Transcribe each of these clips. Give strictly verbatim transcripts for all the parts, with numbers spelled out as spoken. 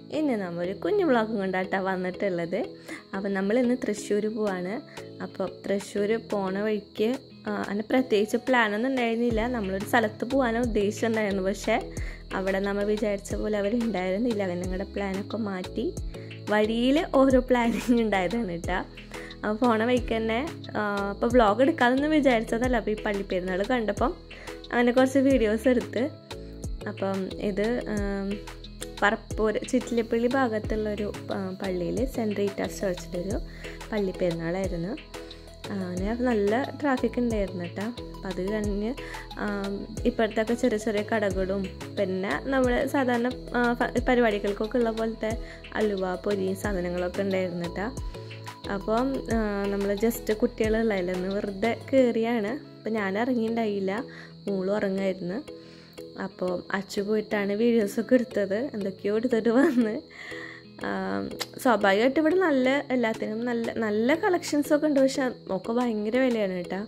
ഇന്ന് നമ്മളൊരു കുഞ്ഞു വ്ളോഗും കൊണ്ടാട്ടാ വന്നിട്ടുള്ളത്. അപ്പം നമ്മളിന്ന് തൃശ്ശൂർ പോവാണ്. അപ്പോൾ തൃശ്ശൂർ പോണ വഴിക്ക് അതിന് പ്രത്യേകിച്ച് പ്ലാനൊന്നും ഉണ്ടായിരുന്നില്ല. നമ്മളൊരു സ്ഥലത്ത് പോകാനോ ഉദ്ദേശിച്ചിട്ടുണ്ടായിരുന്നു. പക്ഷേ അവിടെ നമ്മൾ വിചാരിച്ച പോലെ അവരുണ്ടായിരുന്നില്ല. അവർ ഞങ്ങളുടെ പ്ലാനൊക്കെ മാറ്റി വഴിയിൽ ഓരോ പ്ലാനിങ് ഉണ്ടായതാണ് കേട്ടോ. അപ്പോൾ പോണ വഴിക്ക് തന്നെ അപ്പോൾ വ്ളോഗ് എടുക്കാമെന്ന് വിചാരിച്ചതല്ല. അപ്പോൾ ഈ പള്ളിപ്പെരുന്നാൾ കണ്ടപ്പം അങ്ങനെ കുറച്ച് വീഡിയോസ് എടുത്ത്. അപ്പം ഇത് പറപ്പൂർ ചിറ്റിലപ്പള്ളി ഭാഗത്തുള്ളൊരു പള്ളിയിൽ സെൻറ്റ് റീറ്റാസ് ചർച്ചിലൊരു പള്ളിപ്പെരുന്നാളായിരുന്നു. അങ്ങനെ നല്ല ട്രാഫിക് ഉണ്ടായിരുന്നു കേട്ടോ. അപ്പം അത് കഴിഞ്ഞ് ഇപ്പോഴത്തൊക്കെ ചെറിയ ചെറിയ കടകളും പിന്നെ നമ്മൾ സാധാരണ പരിപാടികൾക്കൊക്കെ ഉള്ള പോലത്തെ അലുവ പൊരി സാധനങ്ങളൊക്കെ ഉണ്ടായിരുന്നു കേട്ടോ. അപ്പം നമ്മൾ ജസ്റ്റ് കുട്ടികളുള്ളതിലൊന്ന് വെറുതെ കയറിയാണ്. അപ്പം ഞാൻ ഇറങ്ങിയിട്ടുണ്ടായില്ല, മോളും ഇറങ്ങായിരുന്നു. അപ്പോൾ അച്ചു പോയിട്ടാണ് വീഡിയോസൊക്കെ എടുത്തത്. എന്തൊക്കെയോ എടുത്തിട്ട് വന്ന് സ്വാഭാവികമായിട്ട് ഇവിടെ നല്ല എല്ലാത്തിനും നല്ല നല്ല കളക്ഷൻസൊക്കെ ഉണ്ട്. പക്ഷെ ഒക്കെ ഭയങ്കര വിലയാണ് കേട്ടോ.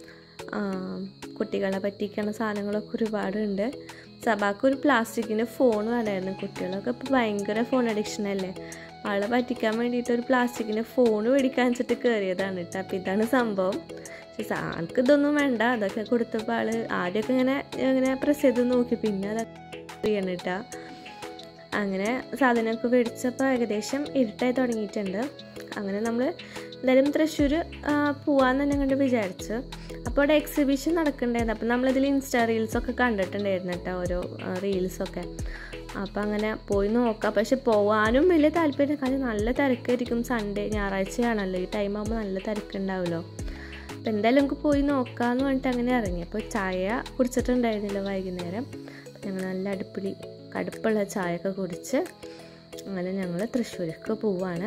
കുട്ടികളെ പറ്റിക്കുന്ന സാധനങ്ങളൊക്കെ ഒരുപാടുണ്ട്. സബാക്ക് ഒരു പ്ലാസ്റ്റിക്കിൻ്റെ ഫോൺ വേണമായിരുന്നു. കുട്ടികളൊക്കെ ഇപ്പോൾ ഭയങ്കര ഫോൺ അഡിക്ഷനല്ലേ. ആളെ പറ്റിക്കാൻ വേണ്ടിയിട്ട് ഒരു പ്ലാസ്റ്റിക്കിൻ്റെ ഫോൺ മേടിക്കാൻ വെച്ചിട്ട് കയറിയതാണ് കേട്ടോ. അപ്പോൾ ഇതാണ് സംഭവം. പക്ഷേ ആൾക്ക് ഇതൊന്നും വേണ്ട. അതൊക്കെ കൊടുത്തപ്പോൾ ആൾ ആദ്യമൊക്കെ ഇങ്ങനെ ഇങ്ങനെ പ്രസ് ചെയ്ത് നോക്കി, പിന്നെ അതൊക്കെ ചെയ്യണം കേട്ടോ. അങ്ങനെ സാധനമൊക്കെ മേടിച്ചപ്പോൾ ഏകദേശം ഇരുട്ടായി തുടങ്ങിയിട്ടുണ്ട്. അങ്ങനെ നമ്മൾ എന്തായാലും തൃശ്ശൂർ പോകാമെന്ന് തന്നെ കണ്ട് വിചാരിച്ച്. അപ്പോൾ അവിടെ എക്സിബിഷൻ നടക്കുന്നുണ്ടായിരുന്നു. അപ്പോൾ നമ്മളിതിൽ ഇൻസ്റ്റാ റീൽസൊക്കെ കണ്ടിട്ടുണ്ടായിരുന്നു കേട്ടോ, ഓരോ റീൽസൊക്കെ. അപ്പോൾ അങ്ങനെ പോയി നോക്കാം. പക്ഷെ പോകാനും വലിയ താല്പര്യം, കാരണം നല്ല തിരക്കായിരിക്കും. സൺഡേ ഞായറാഴ്ചയാണല്ലോ, ഈ ടൈം ആകുമ്പോൾ നല്ല തിരക്കുണ്ടാവുമല്ലോ. അപ്പോൾ എന്തായാലും നമുക്ക് പോയി നോക്കാമെന്ന് പറഞ്ഞിട്ട് അങ്ങനെ ഇറങ്ങി. അപ്പോൾ ചായ കുടിച്ചിട്ടുണ്ടായിരുന്നില്ല വൈകുന്നേരം. അപ്പോൾ ഞങ്ങൾ നല്ല അടുപ്പിൽ കടുപ്പുള്ള ചായയൊക്കെ കുടിച്ച് അങ്ങനെ ഞങ്ങൾ തൃശ്ശൂർക്ക് പോവാണ്.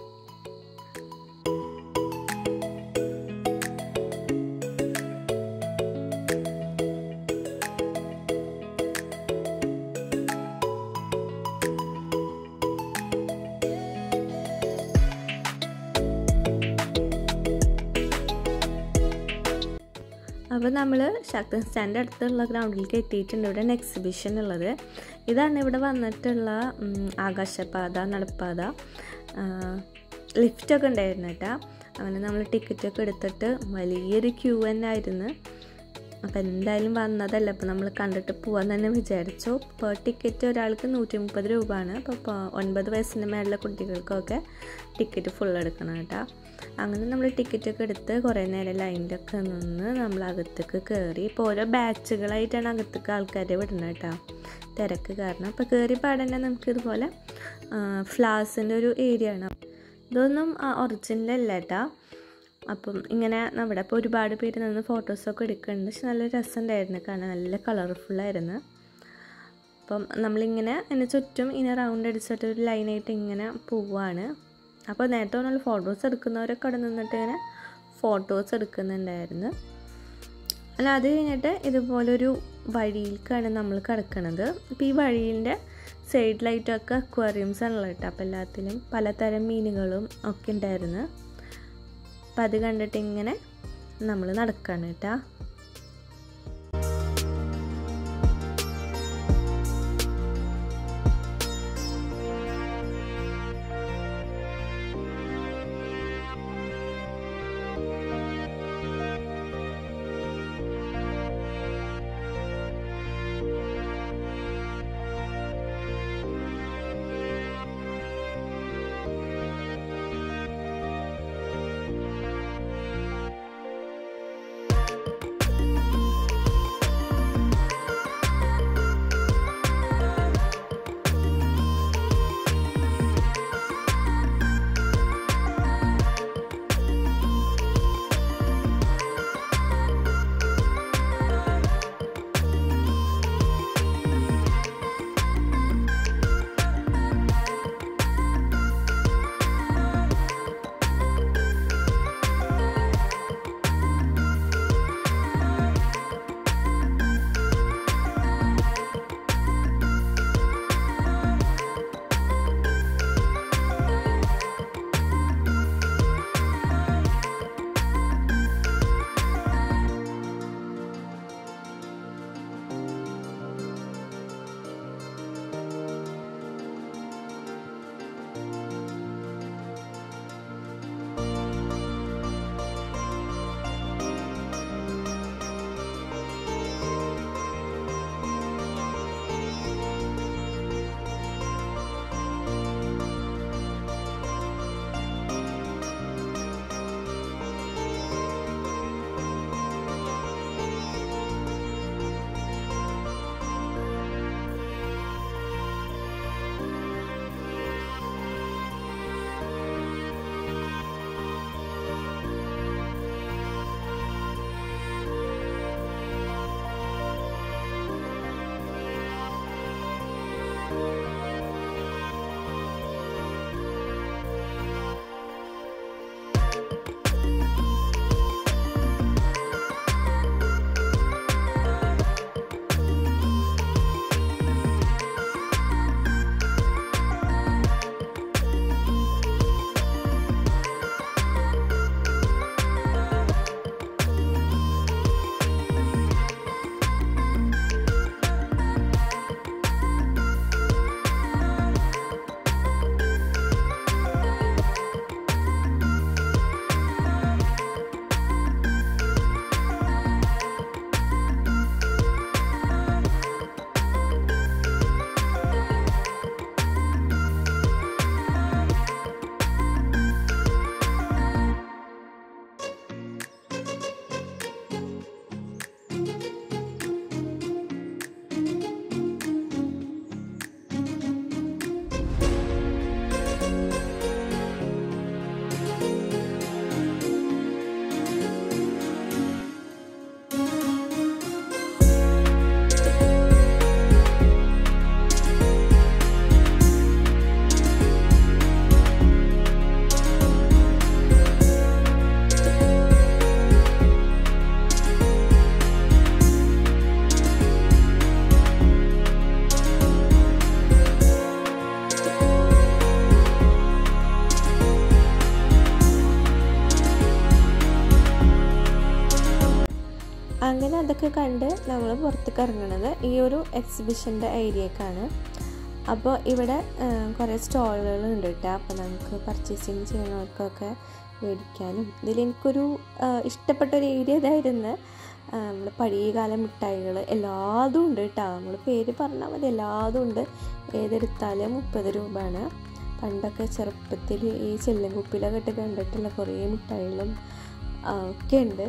അപ്പോൾ നമ്മൾ ശക്തൻ സ്റ്റാൻഡ് അടുത്തുള്ള ഗ്രൗണ്ടിലേക്ക് എത്തിയിട്ടുണ്ട്. ഇവിടെ എക്സിബിഷൻ ഉള്ളത് ഇതാണ്. ഇവിടെ വന്നിട്ടുള്ള ആകാശപാത, നടപ്പാത, ലിഫ്റ്റൊക്കെ ഉണ്ടായിരുന്നു കേട്ടോ. അങ്ങനെ നമ്മൾ ടിക്കറ്റൊക്കെ എടുത്തിട്ട് വലിയൊരു ക്യൂ തന്നെ ആയിരുന്നു. അപ്പോൾ എന്തായാലും വന്നതല്ല, അപ്പോൾ നമ്മൾ കണ്ടിട്ട് പോകാൻ തന്നെ വിചാരിച്ചു. ഇപ്പോൾ ടിക്കറ്റ് ഒരാൾക്ക് നൂറ്റി മുപ്പത് രൂപയാണ്. അപ്പോൾ ഒൻപത് വയസ്സിന് മേലുള്ള കുട്ടികൾക്കൊക്കെ ടിക്കറ്റ് ഫുൾ എടുക്കണം കേട്ടോ. അങ്ങനെ നമ്മൾ ടിക്കറ്റൊക്കെ എടുത്ത് കുറേ നേരം ലൈനിലൊക്കെ നിന്ന് നമ്മൾ അകത്തേക്ക് കയറി. ഇപ്പോൾ ഓരോ ബാച്ചുകളായിട്ടാണ് അകത്തേക്ക് ആൾക്കാരെ വിടുന്നത് കേട്ടോ, തിരക്ക് കാരണം. അപ്പോൾ കയറി പാടന്നെ നമുക്കിതുപോലെ ഫ്ലവേഴ്സിൻ്റെ ഒരു ഏരിയ ആണ്. ഇതൊന്നും ഒറിജിനലല്ല കേട്ടോ. അപ്പം ഇങ്ങനെ നമ്മുടെ ഇപ്പോൾ ഒരുപാട് പേര് നിന്ന് ഫോട്ടോസൊക്കെ എടുക്കുന്നുണ്ട്. പക്ഷെ നല്ല രസമുണ്ടായിരുന്നു, കാരണം നല്ല കളർഫുള്ളായിരുന്നു. അപ്പം നമ്മളിങ്ങനെ അതിന് ചുറ്റും ഇങ്ങനെ റൗണ്ട് അടിച്ചിട്ട് ഒരു ലൈനായിട്ട് ഇങ്ങനെ പോവുകയാണ്. അപ്പോൾ നേരത്തെ പറഞ്ഞാൽ ഫോട്ടോസ് എടുക്കുന്നവരൊക്കെ അവിടെ നിന്നിട്ട് ഇങ്ങനെ ഫോട്ടോസ് എടുക്കുന്നുണ്ടായിരുന്നു. അല്ല അത് കഴിഞ്ഞിട്ട് ഇതുപോലൊരു വഴിയിലേക്കാണ് നമ്മൾ കിടക്കുന്നത്. അപ്പോൾ ഈ വഴിയിൻ്റെ സൈഡിലായിട്ടൊക്കെ അക്വേറിയംസ് ആണല്ലോ കേട്ടോ. അപ്പോൾ എല്ലാത്തിലും പലതരം മീനുകളും ഒക്കെ ഉണ്ടായിരുന്നു. അപ്പം അത് കണ്ടിട്ട് ഇങ്ങനെ നമ്മൾ നടക്കുകയാണ് കേട്ടോ. അതൊക്കെ കണ്ട് നമ്മൾ പുറത്തേക്ക് ഇറങ്ങുന്നത് ഈ ഒരു എക്സിബിഷൻ്റെ ഏരിയക്കാണ്. അപ്പോൾ ഇവിടെ കുറേ സ്റ്റോളുകൾ ഉണ്ട് കേട്ടോ. അപ്പോൾ നമുക്ക് പർച്ചേസിങ് ചെയ്യുന്നവർക്കൊക്കെ മേടിക്കാനും. ഇതിലെനിക്കൊരു ഇഷ്ടപ്പെട്ടൊരു ഏരിയ ഇതായിരുന്നു. നമ്മൾ പഴയകാല മിഠായികൾ എല്ലാതും ഉണ്ട് കേട്ടോ. നമ്മൾ പേര് പറഞ്ഞാൽ മതി, എല്ലാതും ഉണ്ട്. ഏതെടുത്താലും മുപ്പത് രൂപയാണ്. പണ്ടൊക്കെ ചെറുപ്പത്തിൽ ഈ ചെല്ലും കുപ്പിയിലൊക്കെ ഇട്ട് കണ്ടിട്ടുള്ള കുറേ മിഠായികളും ഒക്കെ ഉണ്ട്.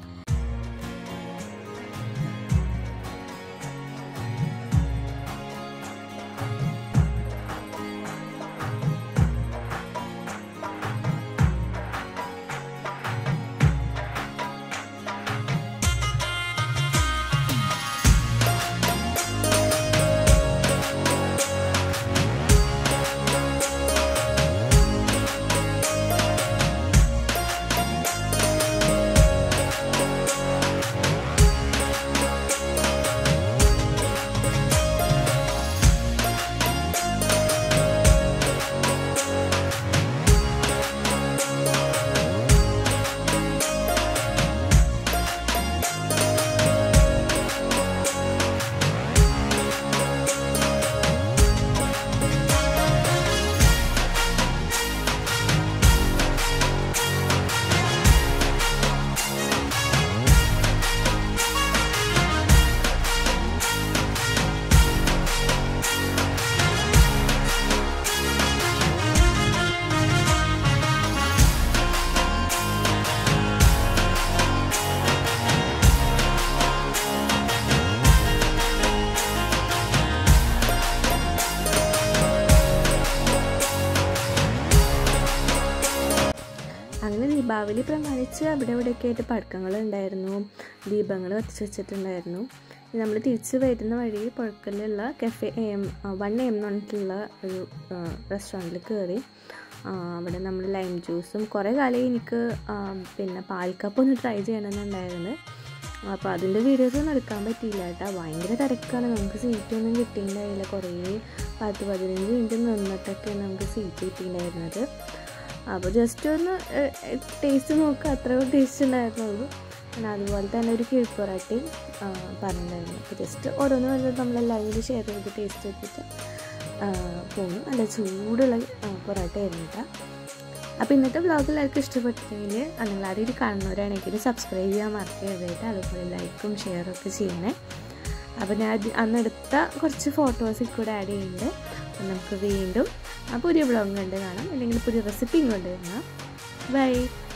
അങ്ങനെ ദീപാവലി പ്രമാണിച്ച് അവിടെ ഇവിടെയൊക്കെ ആയിട്ട് പടക്കങ്ങൾ ഉണ്ടായിരുന്നു, ദീപങ്ങൾ കത്തിച്ച് വെച്ചിട്ടുണ്ടായിരുന്നു. നമ്മൾ തിരിച്ച് വരുന്ന വഴി പുഴക്കലുള്ള cafe A M one M എന്ന് പറഞ്ഞിട്ടുള്ള ഒരു റെസ്റ്റോറൻറ്റിൽ കയറി. അവിടെ നമ്മൾ ലൈം ജ്യൂസും കുറേ കാലം എനിക്ക് പിന്നെ പാൽക്കപ്പ് ഒന്ന് ട്രൈ ചെയ്യണമെന്നുണ്ടായിരുന്നു. അപ്പോൾ അതിൻ്റെ വീഡിയോസ് ഒന്നും എടുക്കാൻ പറ്റിയില്ല കേട്ടോ. ഭയങ്കര തിരക്കാണ്, നമുക്ക് സീറ്റൊന്നും കിട്ടിയിട്ടുണ്ടായില്ല. കുറേ പത്ത് പതിനഞ്ച് മിനിറ്റ് നിന്നിട്ടൊക്കെ നമുക്ക് സീറ്റ് കിട്ടിയിട്ടുണ്ടായിരുന്നത്. അപ്പോൾ ജസ്റ്റ് ഒന്ന് ടേസ്റ്റ് നോക്കുക, അത്രയും ടേസ്റ്റ് ഉണ്ടായിരുന്നുള്ളൂ. പിന്നെ അതുപോലെ തന്നെ ഒരു കിഴിപ്പൊറാട്ടയും പറഞ്ഞിട്ടുണ്ടായിരുന്നു. അപ്പോൾ ജസ്റ്റ് ഓരോന്ന് വരുന്നത് നമ്മളെല്ലാവരും ഷെയർ ചെയ്ത് ടേസ്റ്റ് വെച്ചിട്ട് പോകുന്നു. നല്ല ചൂടുള്ള പൊറാട്ടയായിരുന്നു കേട്ടോ. അപ്പോൾ ഇന്നത്തെ വ്ളോഗ് എല്ലാവർക്കും ഇഷ്ടപ്പെട്ടിട്ടുണ്ടെങ്കിൽ നിങ്ങൾ ആരെങ്കിലും കാണുന്നവരാണെങ്കിൽ സബ്സ്ക്രൈബ് ചെയ്യാൻ മറക്കരുതായിട്ട്, അതുപോലെ ലൈക്കും ഷെയറും ഒക്കെ ചെയ്യണേ. അപ്പോൾ ഞാൻ അന്നെടുത്ത കുറച്ച് ഫോട്ടോസിൽ കൂടെ ആഡ് ചെയ്യുന്നുണ്ട്. അപ്പം നമുക്ക് വീണ്ടും പുതിയ വ്ളോഗ് കണ്ട് കാണാം, അല്ലെങ്കിൽ പുതിയ റെസിപ്പിയും കൊണ്ട് കാണാം. ബൈ.